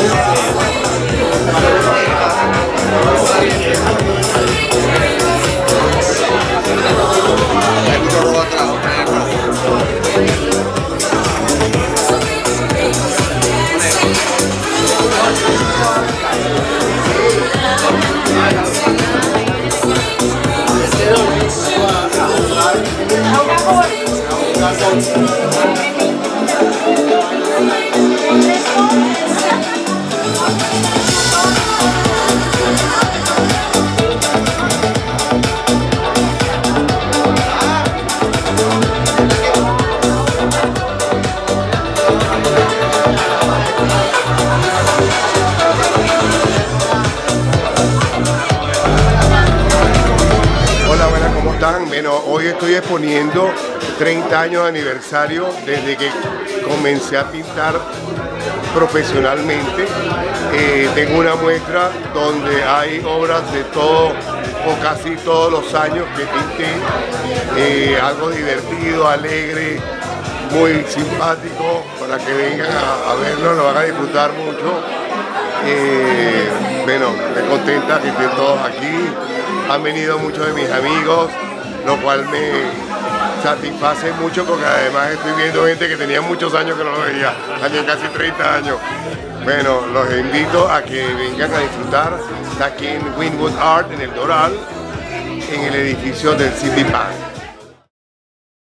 Bueno, hoy estoy exponiendo 30 años de aniversario desde que comencé a pintar profesionalmente. Tengo una muestra donde hay obras de todo o casi todos los años que pinté, algo divertido, alegre, muy simpático, para que vengan a verlo, lo van a disfrutar mucho. Bueno, me contenta que estén todos aquí. Han venido muchos de mis amigos, lo cual me satisface mucho porque además estoy viendo gente que tenía muchos años que no lo veía, también casi 30 años. Bueno, los invito a que vengan a disfrutar. Está aquí en Wynwood Art, en el Doral, en el edificio del City Bank.